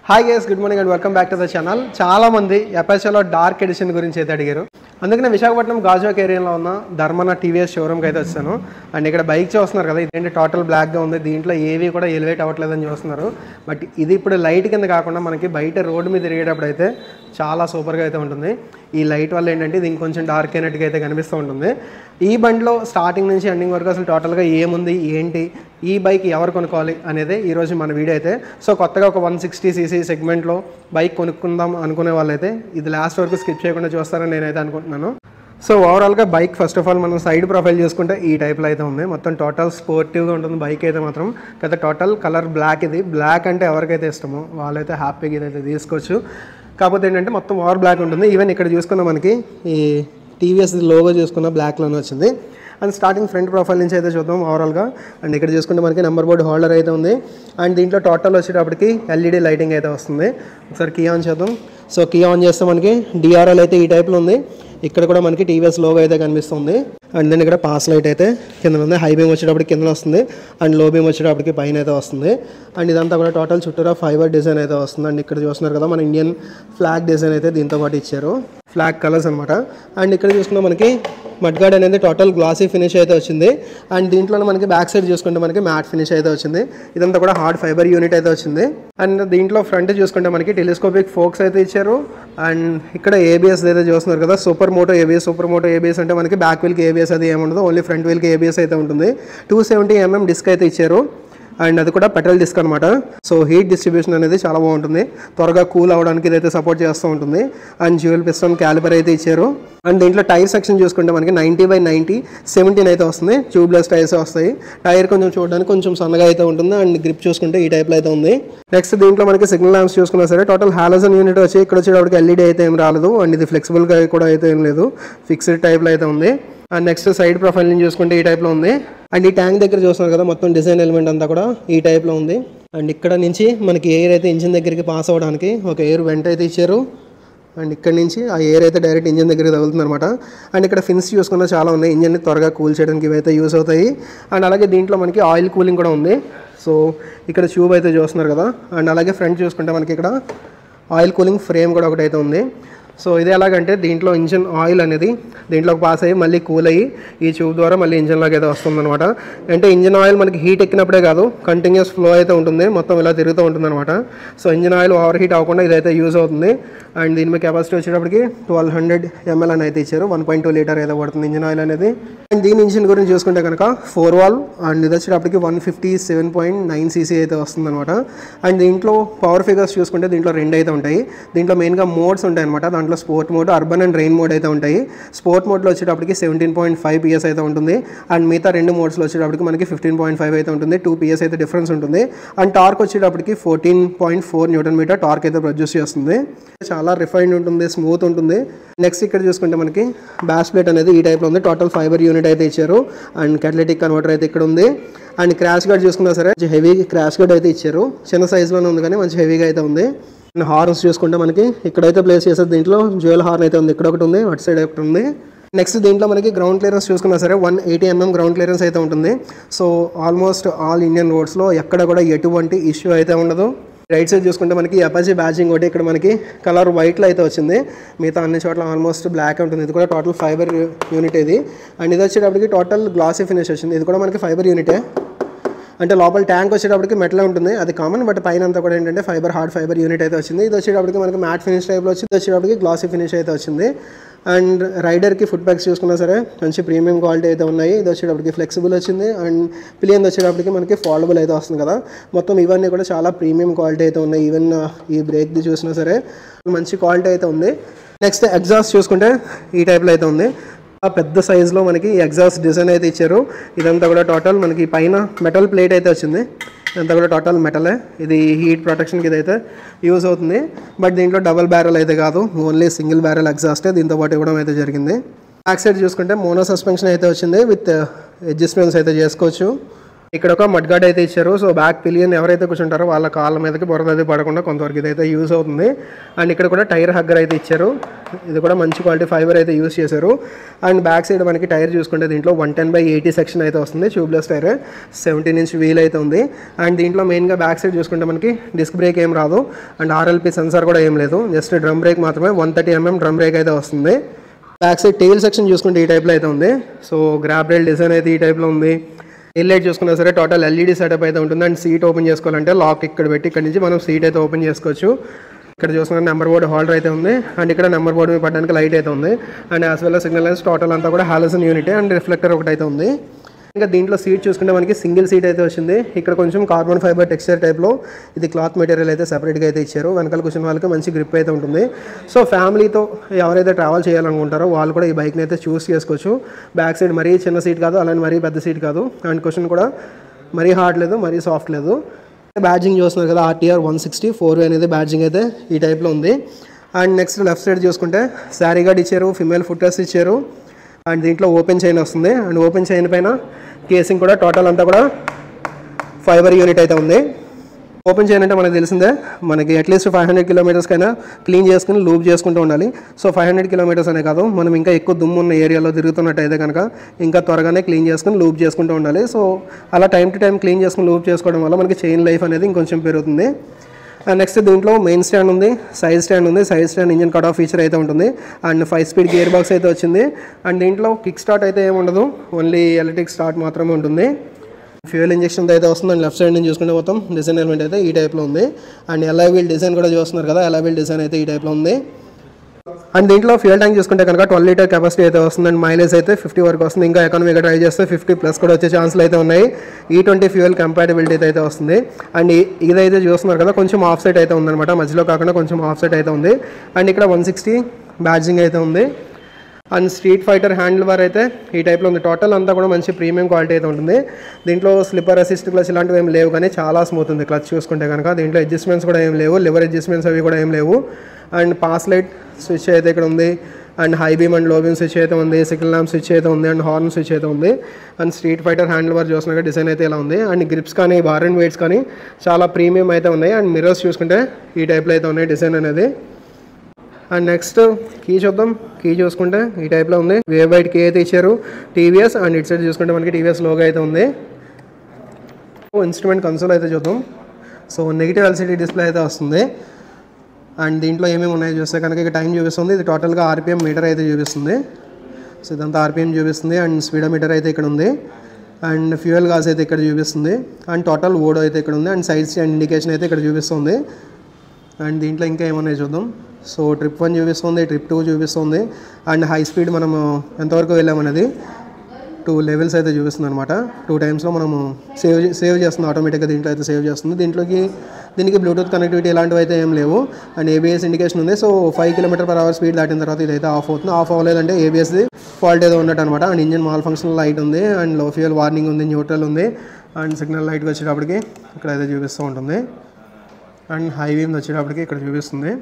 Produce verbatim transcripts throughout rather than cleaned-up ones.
Hi guys, good morning and welcome back to the channel. చాలా మంది అపాచీలో dark edition గురించి అయితే అడిగారు. అందుకనే విశాఖపట్నం గాజువాక ఏరియాలో ఉన్న ధర్మన టీవీఎస్ షోరూమ్కి అయితే వచ్చాను. అండ్ ఇక్కడ బైక్ చూస్తున్నారు కదా, ఇదేంటి టోటల్ బ్లాక్గా ఉంది, దీంట్లో ఏవి కూడా ఎలివేట్ అవ్వట్లేదని చూస్తున్నారు. బట్ ఇది ఇప్పుడు లైట్ కింద కాకుండా మనకి బయట రోడ్డు మీద తిరిగేటప్పుడు అయితే చాలా సూపర్గా అయితే ఉంటుంది. ఈ లైట్ వల్ల ఏంటంటే ఇది ఇంకొంచెం డార్క్ అయినట్టుగా అయితే కనిపిస్తూ ఉంటుంది. ఈ బండిలో స్టార్టింగ్ నుంచి ఎండింగ్ వరకు అసలు టోటల్గా ఏముంది, ఏంటి, ఈ బైక్ ఎవరు కొనుక్కోవాలి అనేది ఈరోజు మన వీడియో అయితే. సో కొత్తగా ఒక వన్ సిక్స్టీ సీసీ సెగ్మెంట్లో బైక్ కొనుక్కుందాం అనుకునే వాళ్ళైతే ఇది లాస్ట్ వరకు స్కిప్ చేయకుండా చూస్తారని నేనైతే అనుకుంటున్నాను. సో ఓవరాల్గా బైక్ ఫస్ట్ ఆఫ్ ఆల్ మనం సైడ్ ప్రొఫైల్ చూసుకుంటే ఈ టైప్లో అయితే ఉంది. మొత్తం టోటల్ స్పోర్టివ్గా ఉంటుంది బైక్ అయితే మాత్రం. కదా టోటల్ కలర్ బ్లాక్, ఇది బ్లాక్ అంటే ఎవరికైతే ఇష్టమో వాళ్ళైతే హ్యాపీగా ఇదైతే తీసుకోవచ్చు. కాకపోతే ఏంటంటే మొత్తం ఓవర్ బ్లాక్ ఉంటుంది. ఈవెన్ ఇక్కడ చూసుకున్న మనకి ఈ టీవీఎస్ లోగో చూసుకున్న బ్లాక్లోనే వచ్చింది. అండ్ స్టార్టింగ్ ఫ్రంట్ ప్రొఫైల్ నుంచి అయితే చూద్దాం ఓవరాల్గా. అండ్ ఇక్కడ చూసుకుంటే మనకి నెంబర్ బోర్డు హోల్డర్ అయితే ఉంది. అండ్ దీంట్లో టోటల్ వచ్చేటప్పటికి ఎల్ఈడి లైటింగ్ అయితే వస్తుంది. ఒకసారి కీ ఆన్ చేద్దాం. సో కీ ఆన్ చేస్తే మనకి డిఆర్ఎల్ అయితే ఈ టైప్లో ఉంది. ఇక్కడ కూడా మనకి టీవీఎస్ లోగో అయితే కనిపిస్తుంది. అండ్ దెన్ ఇక్కడ పాస్ లైట్ అయితే కింద ఉంది. హై బీమ్ వచ్చేటప్పటికి కింద వస్తుంది. అండ్ లో బీమ్ వచ్చేటప్పటికి పైన అయితే వస్తుంది. అండ్ ఇదంతా కూడా టోటల్ చుట్టూరా ఫైబర్ డిజైన్ అయితే వస్తుంది. అండ్ ఇక్కడ చూస్తున్నారు కదా, మన ఇండియన్ ఫ్లాగ్ డిజైన్ అయితే దీంతో పాటు ఇచ్చారు, ఫ్లాగ్ కలర్స్ అనమాట. అండ్ ఇక్కడ చూసుకుంటే మనకి మడ్గార్డ్ అనేది టోటల్ గ్లాసీ ఫినిష్ అయితే వచ్చింది. అండ్ దీంట్లో మనకి బ్యాక్ సైడ్ చూసుకుంటే మనకి మ్యాట్ ఫినిష్ అయితే వచ్చింది. ఇదంతా కూడా హార్డ్ ఫైబర్ యూనిట్ అయితే వచ్చింది. అండ్ దీంట్లో ఫ్రంట్ చూసుకుంటే మనకి టెలిస్కోపిక్ ఫోక్స్ అయితే ఇచ్చారు. అండ్ ఇక్కడ ఏబిఎస్ అయితే చూస్తున్నారు కదా, super moto ABS. Super moto ABS అంటే మనకి బ్యాక్ వీల్కి ఏబిఎస్ అది ఏముండదు, ఓన్లీ ఫ్రంట్ వీల్కి ఏబిఎస్ అయితే ఉంటుంది. టూ సెవెంటీ ఎంఎం డిస్క్ అయితే ఇచ్చారు. అండ్ అది కూడా పెట్రోల్ డిస్క్ అనమాట. సో హీట్ డిస్ట్రిబ్యూషన్ అనేది చాలా బాగుంటుంది, త్వరగా కూల్ అవ్వడానికి ఇదైతే సపోర్ట్ చేస్తూ ఉంటుంది. అండ్ జ్యూవెల్ పిస్టన్ క్యాలిపర్ అయితే ఇచ్చారు. అండ్ దీంట్లో టైర్ సెక్షన్ చూసుకుంటే మనకి నైంటీ బై నైంటీ సెవెంటీన్ అయితే వస్తుంది. ట్యూబ్లెస్ టైర్స్ వస్తాయి. టైర్ కొంచెం చూడడానికి కొంచెం సన్నగా అయితే ఉంటుంది. అండ్ గ్రిప్ చూసుకుంటే ఈ టైప్లో అయితే ఉంది. నెక్స్ట్ దీంట్లో మనకి సిగ్నల్ ల్యాంప్స్ చూసుకున్నా సరే టోటల్ హాలోజన్ యూనిట్ వచ్చి ఇక్కడ వచ్చేటప్పటికి ఎల్ఈడి అయితే ఏం రాలేదు. అండ్ ఇది ఫ్లెక్సిబుల్గా కూడా అయితే ఏం లేదు, ఫిక్స్డ్ టైప్లో అయితే ఉంది. అండ్ నెక్స్ట్ సైడ్ ప్రొఫైల్ నుంచి చూసుకుంటే ఈ టైప్లో ఉంది. అండ్ ఈ ట్యాంక్ దగ్గర చూస్తున్నారు కదా, మొత్తం డిజైన్ ఎలిమెంట్ అంతా కూడా ఈ టైప్లో ఉంది. అండ్ ఇక్కడ నుంచి మనకి ఎయిర్ అయితే ఇంజిన్ దగ్గరికి పాస్ అవ్వడానికి ఒక ఎయిర్ వెంట్ అయితే ఇచ్చారు. అండ్ ఇక్కడ నుంచి ఆ ఎయిర్ అయితే డైరెక్ట్ ఇంజిన్ దగ్గరికి తగులుతుంది అనమాట. అండ్ ఇక్కడ ఫిన్స్ చూసుకున్నా చాలా ఉన్నాయి, ఇంజిన్ని త్వరగా కూల్ చేయడానికి ఇవైతే యూస్ అవుతాయి. అండ్ అలాగే దీంట్లో మనకి ఆయిల్ కూలింగ్ కూడా ఉంది. సో ఇక్కడ ట్యూబ్ అయితే చూస్తున్నారు కదా. అండ్ అలాగే ఫ్రంట్ చూసుకుంటే మనకి ఇక్కడ ఆయిల్ కూలింగ్ ఫ్రేమ్ కూడా ఒకటి అయితే ఉంది. సో ఇది ఎలాగంటే దీంట్లో ఇంజిన్ ఆయిల్ అనేది దీంట్లోకి పాస్ అయ్యి మళ్ళీ కూల్ అయ్యి ఈ ట్యూబ్ ద్వారా మళ్ళీ ఇంజిన్లోకి అయితే వస్తుందన్నమాట. అంటే ఇంజిన్ ఆయిల్ మనకి హీట్ ఎక్కినప్పుడే కాదు, కంటిన్యూస్ ఫ్లో అయితే ఉంటుంది, మొత్తం ఇలా తిరుగుతూ ఉంటుంది అనమాట. So engine oil over heat అవ్వకుండా ఇదైతే యూజ్ అవుతుంది. అండ్ దీని మీద కెపాసిటీ వచ్చేటప్పటికి ట్వెల్వ్ హండ్రెడ్ ఎంఎల్ అని అయితే ఇచ్చారు. వన్ పాయింట్ టూ లీటర్ అయితే పడుతుంది ఇంజిన్ ఆయిల్ అనేది. అండ్ దీని ఇంజిన్ గురించి చూసుకుంటే కనుక ఫోర్ వాల్ అండ్ ఇది వచ్చేటప్పటికి one fifty seven point nine CC అయితే వస్తుంది అనమాట. అండ్ దీంట్లో పవర్ ఫిగర్స్ చూసుకుంటే దీంట్లో రెండు అయితే ఉంటాయి. దీంట్లో మెయిన్గా మోడ్స్ ఉంటాయి అనమాట. దాంట్లో sport mode, urban and rain mode అయితే ఉంటాయి. స్పోర్ట్ మోడ్లో వచ్చేటప్పటికి సెవెంటీన్ పాయింట్ ఫైవ్ పిఎస్ అయితే ఉంటుంది. అండ్ మిగతా రెండు మోడ్స్లో వచ్చేటప్పటికి మనకి ఫిఫ్టీన్ పాయింట్ ఫైవ్ అయితే ఉంటుంది. టూ పిఎస్ అయితే డిఫరెన్స్ ఉంటుంది. అండ్ టార్క్ వచ్చేటప్పటికి fourteen point four newton metre torque అయితే ప్రొడ్యూస్ చేస్తుంది. చాలా రిఫైన్డ్ ఉంటుంది, స్మూత్ ఉంటుంది. నెక్స్ట్ ఇక్కడ చూసుకుంటే మనకి బ్యాస్ ప్లేట్ అనేది ఈ టైప్లో ఉంది. టోటల్ ఫైబర్ యూనిట్ అయితే ఇచ్చారు. అండ్ క్యాటలిటిక్ కన్వర్టర్ అయితే ఇక్కడ ఉంది. అండ్ క్రాష్ గార్డ్ చూసుకున్నా సరే హెవీ క్రాష్ గార్డ్ అయితే ఇచ్చారు. చిన్న సైజులోనే ఉంది కానీ మంచి హెవీగా అయితే ఉంది. అండ్ హార్న్స్ చూసుకుంటే మనకి ఇక్కడైతే ప్లేస్ చేసేది దీంట్లో జ్యువెల్ హార్న్ అయితే ఉంది. ఇక్కడ ఒకటి ఉంది, అటు సైడ్ ఒకటి ఉంది. నెక్స్ట్ దీంట్లో మనకి గ్రౌండ్ క్లియరెన్స్ చూసుకున్నా సరే one eighty mm ground clearance అయితే ఉంటుంది. సో ఆల్మోస్ట్ ఆల్ ఇండియన్ రోడ్స్లో ఎక్కడ కూడా ఎటువంటి ఇష్యూ అయితే ఉండదు. రైట్ సైడ్ చూసుకుంటే మనకి అపాచీ బ్యాచింగ్ ఒకటి ఇక్కడ మనకి కలర్ వైట్లో అయితే వచ్చింది. మిగతా అన్ని చోట్ల ఆల్మోస్ట్ బ్లాక్ ఉంటుంది. ఇది కూడా టోటల్ ఫైబర్ యూనిట్ ఇది. అండ్ ఇది వచ్చేటప్పటికి టోటల్ గ్లాసీ ఫినిష్ వచ్చింది. ఇది కూడా మనకి ఫైబర్ యూనిటే. అంటే లోపల ట్యాంక్ వచ్చేటప్పటికి మెటల్ ఉంటుంది, అది కామన్. బట్ పైన అంతా కూడా ఏంటంటే ఫైబర్ హార్డ్ ఫైబర్ యూనిట్ అయితే వచ్చింది. ఇది వచ్చేటప్పటికి మనకి మ్యాట్ ఫినిష్ టైప్లో వచ్చింది. వచ్చేటప్పటికి గ్లాసీ ఫినిష్ అయితే వచ్చింది. అండ్ రైడర్కి ఫుట్ బ్యాగ్స్ చూసుకున్నా సరే మంచి ప్రీమియం క్వాలిటీ అయితే ఉన్నాయి. ఇది వచ్చేటప్పటికి ఫ్లెక్సిబుల్ వచ్చింది. అండ్ పిలియన్ వచ్చేటప్పటికి మనకి ఫోల్డబుల్ అయితే వస్తుంది కదా. మొత్తం ఇవన్నీ కూడా చాలా ప్రీమియం క్వాలిటీ అయితే ఉన్నాయి. ఈవెన్ ఈ బ్రేక్ది చూసినా సరే మంచి క్వాలిటీ అయితే ఉంది. నెక్స్ట్ ఎగ్జాస్ట్ చూసుకుంటే ఈ టైప్లో అయితే ఉంది. పెద్ద సైజులో మనకి ఎగ్జాస్ట్ డిజైన్ అయితే ఇచ్చారు. ఇదంతా కూడా టోటల్ మనకి పైన మెటల్ ప్లేట్ అయితే వచ్చింది. ఇదంతా కూడా టోటల్ మెటలే. ఇది హీట్ ప్రొటెక్షన్కి ఇదైతే యూజ్ అవుతుంది. బట్ దీంట్లో డబల్ బ్యారెల్ అయితే కాదు, ఓన్లీ సింగిల్ బ్యారెల్ ఎగ్జాస్టే దీంతో పాటు ఇవ్వడం అయితే జరిగింది. బ్యాక్ సైడ్ చూసుకుంటే మోనో సస్పెన్షన్ అయితే వచ్చింది. విత్ అడ్జస్ట్మెంట్స్ అయితే చేసుకోవచ్చు. ఇక్కడ ఒక మడ్ గార్డ్ అయితే ఇచ్చారు. సో బ్యాక్ పిలియన్ ఎవరైతే కూర్చుంటారో వాళ్ళ కాళ్ళ మీదకి బురద అది పడకుండా కొంతవరకు ఇదైతే యూజ్ అవుతుంది. అండ్ ఇక్కడ కూడా టైర్ హగ్గర్ అయితే ఇచ్చారు. ఇది కూడా మంచి క్వాలిటీ ఫైబర్ అయితే యూజ్ చేశారు. అండ్ బ్యాక్ సైడ్ మనకి టైర్ చూసుకుంటే దీంట్లో one ten by eighty section అయితే వస్తుంది. Tubeless tyre, seventeen inch wheel అయితే ఉంది. అండ్ దీంట్లో మెయిన్గా బ్యాక్ సైడ్ చూసుకుంటే మనకి డిస్క్ బ్రేక్ ఏం రాదు. అండ్ ఆర్ఎల్పి సెన్సార్ కూడా ఏం లేదు, జస్ట్ డ్రమ్ బ్రేక్ మాత్రమే. One thirty mm drum brake అయితే వస్తుంది. బ్యాక్ సైడ్ టెయిల్ సెక్షన్ చూసుకుంటే ఈ టైప్లో అయితే ఉంది. సో గ్రాబ్ రైల్ డిజైన్ అయితే ఈ టైప్లో ఉంది. ఎల్ లైట్ చూసుకున్నా సరే టోటల్ ఎల్ఈడి సెటప్ అయితే ఉంటుంది. అండ్ సీట్ ఓపెన్ చేసుకోవాలంటే లాక్ ఇక్కడ పెట్టి ఇక్కడ నుంచి మనం సీట్ అయితే ఓపెన్ చేసుకోవచ్చు. ఇక్కడ చూసుకున్న నెంబర్ బోర్డు హోల్డర్ అయితే ఉంది. అండ్ ఇక్కడ నెంబర్ బోర్డు మీద పడడానికి లైట్ అయితే ఉంది. And as well signal lines total అంతా కూడా హాలోజన్ యూనిట్ అండ్ రిఫ్లెక్టర్ ఒకటి అయితే ఉంది. ఇంకా దీంట్లో సీట్ చూసుకుంటే మనకి సింగిల్ సీట్ అయితే వచ్చింది. ఇక్కడ కొంచెం కార్బన్ ఫైబర్ టెక్స్చర్ టైప్లో ఇది క్లాత్ మెటీరియల్ అయితే సెపరేట్గా అయితే ఇచ్చారు. వెనకాల కూర్చున్న వాళ్ళకి మంచి గ్రిప్ అయితే ఉంటుంది. సో ఫ్యామిలీతో ఎవరైతే ట్రావెల్ చేయాలనుకుంటారో వాళ్ళు కూడా ఈ బైక్ని అయితే చూస్ చేసుకోవచ్చు. బ్యాక్ సైడ్ మరీ చిన్న సీట్ కాదు, అలానే మరీ పెద్ద సీట్ కాదు. అండ్ క్వశ్చన్ కూడా మరీ హార్డ్ లేదు, మరీ సాఫ్ట్ లేదు. బ్యాడ్జింగ్ చూస్తున్నారు కదా, RTR one sixty four V అనేది బ్యాడ్జింగ్ అయితే ఈ టైప్లో ఉంది. అండ్ నెక్స్ట్ లెఫ్ట్ సైడ్ చూసుకుంటే శారీ గార్డ్ ఇచ్చారు, ఫిమేల్ ఫుట్ రెస్ట్ ఇచ్చారు. అండ్ దీంట్లో ఓపెన్ చైన్ వస్తుంది. అండ్ ఓపెన్ చైన్ పైన కేసింగ్ కూడా టోటల్ అంతా కూడా ఫైబర్ యూనిట్ అయితే ఉంది. ఓపెన్ చైన్ అంటే మనకు తెలిసిందే, మనకి అట్లీస్ట్ ఫైవ్ హండ్రెడ్ కిలోమీటర్స్కైనా క్లీన్ చేసుకుని లూప్ చేసుకుంటూ ఉండాలి. సో ఫైవ్ హండ్రెడ్ కిలోమీటర్స్ అనే కాదు, మనం ఇంకా ఎక్కువ దుమ్ము ఉన్న ఏరియాలో తిరుగుతున్నట్టయితే కనుక ఇంకా త్వరగానే క్లీన్ చేసుకుని లూప్ చేసుకుంటూ ఉండాలి. సో అలా టైం టు టైం క్లీన్ చేసుకుని లూప్ చేసుకోవడం వల్ల మనకి చైన్ లైఫ్ అనేది ఇంకొంచెం పెరుగుతుంది. అండ్ నెక్స్ట్ దీంట్లో మెయిన్ స్టాండ్ ఉంది, సైడ్ స్టాండ్ ఉంది. Side stand engine cut off feature అయితే ఉంటుంది. And five speed gear box అయితే వచ్చింది. అండ్ దీంట్లో కిక్ స్టార్ట్ అయితే ఏమి ఉండదు, ఓన్లీ ఎలక్ట్రిక్ స్టార్ట్ మాత్రమే ఉంటుంది. ఫ్యూయల్ ఇంజెక్షన్ అయితే వస్తుంది. అండ్ లెఫ్ట్ సైడ్ నుంచి చూసుకుంటే మొత్తం డిజైన్ ఎలిమెంట్ అయితే ఈ టైప్లో ఉంది. అండ్ ఎలా వీల్ డిజైన్ కూడా చూస్తున్నారు కదా, ఎలా వీల్ డిజైన్ అయితే ఈ టైప్లో ఉంది. అండ్ దీంట్లో ఫ్యూయల్ ట్యాంక్ చూసుకుంటే కనుక ట్వెల్వ్ లీటర్ కెపాసిటీ అయితే వస్తుంది. అండ్ మైలేజ్ అయితే ఫిఫ్టీ వరకు వస్తుంది. ఇంకా ఎకానమీగా డ్రైవ్ చేస్తే ఫిఫ్టీ ప్లస్ కూడా వచ్చే ఛాన్స్లు అయితే ఉన్నాయి. ఈ ట్వంటీ ఫ్యూయల్ కంపాటబిలిటీ అయితే వస్తుంది. అండ్ ఇదైతే చూస్తున్నారు కదా, కొంచెం ఆఫ్ సైడ్ అయితే ఉందన్నమాట, మధ్యలో కాకుండా కొంచెం ఆఫ్ సైడ్ అయితే ఉంది. అండ్ ఇక్కడ వన్ సిక్స్టీ బ్యాడ్జింగ్ అయితే ఉంది. And street fighter handle bar అయితే ఈ టైప్లో ఉంది. టోటల్ అంతా కూడా మంచి ప్రీమియం క్వాలిటీ అయితే ఉంటుంది. దీంట్లో స్లిప్పర్ అసిస్ట్ క్లచ్ ఇలాంటివి ఏం లేవు, కానీ చాలా స్మూత్ ఉంది క్లచ్ చూసుకుంటే కనుక. దీంట్లో అడ్జస్ట్మెంట్స్ కూడా ఏం లేవు, లివర్ అడ్జస్ట్మెంట్స్ అవి కూడా ఏం లేవు. అండ్ పాస్ లైట్ స్విచ్ అయితే ఇక్కడ ఉంది. And high beam and low beam switch అయితే ఉంది. సిగ్నల్ ల్యాంప్ స్విచ్ అయితే ఉంది. అండ్ హార్న్ స్విచ్ అయితే ఉంది. And street fighter handle bar చూసినాక డిజైన్ అయితే ఇలా ఉంది. అండ్ గ్రిప్స్ కానీ బార్ అండ్ వెయిట్స్ కానీ చాలా ప్రీమియం అయితే ఉన్నాయి. అండ్ మిర్రర్స్ చూసుకుంటే ఈ టైప్లో అయితే ఉన్నాయి డిజైన్ అనేది. అండ్ నెక్స్ట్ కీ చూద్దాం. కీ చూసుకుంటే ఈ టైప్లో ఉంది. వేవ్ వైట్ కీ అయితే ఇచ్చారు టీవీఎస్. అండ్ ఇటు సైడ్ చూసుకుంటే మనకి టీవీఎస్ లోగో అయితే ఉంది. ఇన్స్ట్రుమెంట్ కన్సోల్ అయితే చూద్దాం. సో నెగిటివ్ ఎల్సీడీ డిస్ప్లే అయితే వస్తుంది. అండ్ దీంట్లో ఏమేమి ఉన్నాయో చూస్తే కనుక ఇక టైం చూపిస్తుంది. ఇది టోటల్గా ఆర్పిఎం మీటర్ అయితే చూపిస్తుంది. సో ఇదంతా ఆర్పిఎం చూపిస్తుంది. అండ్ స్పీడోమీటర్ అయితే ఇక్కడ ఉంది. అండ్ ఫ్యూయల్ గాస్ అయితే ఇక్కడ చూపిస్తుంది. అండ్ టోటల్ ఓడో అయితే ఇక్కడ ఉంది. అండ్ సైడ్స్ అండ్ ఇండికేషన్ అయితే ఇక్కడ చూపిస్తుంది. అండ్ దీంట్లో ఇంకా ఏమన్నాయో చూద్దాం. సో ట్రిప్ వన్ చూపిస్తుంది, ట్రిప్ టూ చూపిస్తుంది. అండ్ హై స్పీడ్ మనము ఎంతవరకు వెళ్ళామనేది టూ లెవెల్స్ అయితే చూపిస్తుంది అనమాట. టూ టైమ్స్లో మనము సేవ్ సేవ్ చేస్తుంది ఆటోమేటిక్గా. దీంట్లో అయితే సేవ్ చేస్తుంది. దీంట్లోకి దీనికి బ్లూటూత్ కనెక్టివిటీ ఇలాంటివి అయితే ఏం లేవు. అండ్ ఏబిఎస్ ఇండికేషన్ ఉంది. So five kilometre per hour speed దాటిన తర్వాత ఇదైతే ఆఫ్ అవుతుంది. ఆఫ్ అవ్వలేదంటే ఏబిఎస్ది ఫాల్ట్ ఏదో ఉన్నట్టు అనమాట. And engine malfunction light ఉంది. అండ్ లో ఫ్యూయల్ వార్నింగ్ ఉంది, న్యూట్రల్ ఉంది. అండ్ సిగ్నల్ లైట్కి వచ్చేటప్పటికి ఇక్కడ అయితే చూపిస్తూ ఉంటుంది. అండ్ హై బీమ్ వచ్చేటప్పటికి ఇక్కడ చూపిస్తుంది.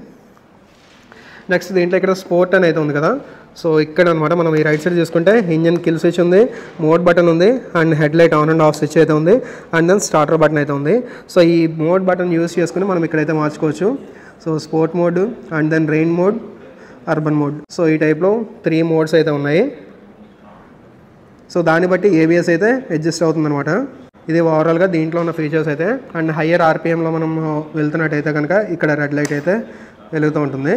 నెక్స్ట్ దీంట్లో ఇక్కడ స్పోర్ట్ అని అయితే ఉంది కదా. సో ఇక్కడ అనమాట మనం ఈ రైట్ సైడ్ చూసుకుంటే ఇంజన్ కిల్ స్విచ్ ఉంది, మోడ్ బటన్ ఉంది. And head light on and off switch అయితే ఉంది. అండ్ దెన్ స్టార్టర్ బటన్ అయితే ఉంది. సో ఈ మోడ్ బటన్ యూస్ చేసుకుని మనం ఇక్కడైతే మార్చుకోవచ్చు. So sport mode, and then rain mode, urban mode. So ఈ టైప్లో త్రీ మోడ్స్ అయితే ఉన్నాయి. సో దాన్ని బట్టి ఏబిఎస్ అయితే అడ్జస్ట్ అవుతుంది అనమాట. ఇది ఓవరాల్గా దీంట్లో ఉన్న ఫీచర్స్ అయితే. అండ్ హయ్యర్ ఆర్పిఎంలో మనం వెళ్తున్నట్టయితే కనుక ఇక్కడ రెడ్ లైట్ అయితే వెలుగుతూ ఉంటుంది.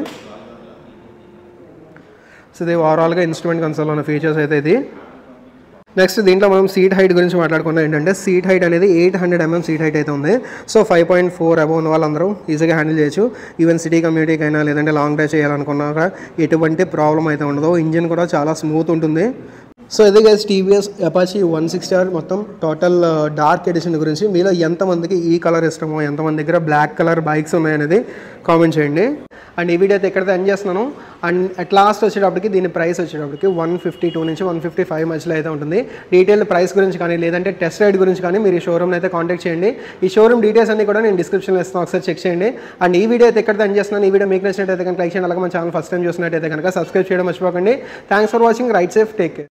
సో ఇది ఓవరాల్గా ఇన్స్ట్రుమెంట్ కన్సోల్లో ఉన్న ఫీచర్స్ అయితే ఇది. నెక్స్ట్ దీంట్లో మనం సీట్ హైట్ గురించి మాట్లాడుకున్నాం. ఏంటంటే సీట్ హైట్ అనేది eight hundred mm seat height అయితే ఉంది. So five point four above ఉన్న వాళ్ళందరూ ఈజీగా హ్యాండిల్ చేయొచ్చు. ఈవెన్ సిటీ కమ్యూనిటీకి అయినా లేదంటే లాంగ్ డ్రైవ్ చేయాలనుకున్నాక ఎటువంటి ప్రాబ్లం అయితే ఉండదు. ఇంజిన్ కూడా చాలా స్మూత్ ఉంటుంది. సో ఇది guys TVS Apache one sixty R మొత్తం టోటల్ డార్క్ ఎడిషన్ గురించి. మీలో ఎంతమందికి ఈ కలర్ ఇష్టమో, ఎంతమంది దగ్గర బ్లాక్ కలర్ బైక్స్ ఉన్నాయనేది కామెంట్ చేయండి. అండ్ ఈ వీడియో అయితే ఎక్కడైతే ఎండ్ చేస్తున్నాను. అండ్ అట్ లాస్ట్ వచ్చేటప్పటికి దీని ప్రైస్ వచ్చేటప్పటికి వన్ ఫిఫ్టీ టూ నుంచి వన్ ఫిఫ్టీ ఫైవ్ మధ్యలో అయితే ఉంటుంది. డీటెయిల్ ప్రైస్ గురించి కానీ లేదంటే టెస్ట్ రైడ్ గురించి కానీ మీరు ఈ షోరూమ్ని అయితే కాంటాక్ట్ చేయండి. ఈ షోరూమ్ డీటెయిల్స్ అన్ని కూడా నేను డిస్క్రిప్షన్లో ఇస్తాను, ఒకసారి చెక్ చేయండి. అండ్ ఈ వీడియో అయితే ఎక్కడైతే ఎండ్ చేస్తున్నాను. ఈ వీడియో మీకు నచ్చినట్టయితే కనుక లైక్ చేయండి. అలాగే మన ఛానల్ ఫస్ట్ టైం చూసినట్టయితే కనుక సబ్స్క్రైబ్ చేయడం మర్చిపోకండి. Thanks for watching. Ride safe, take care.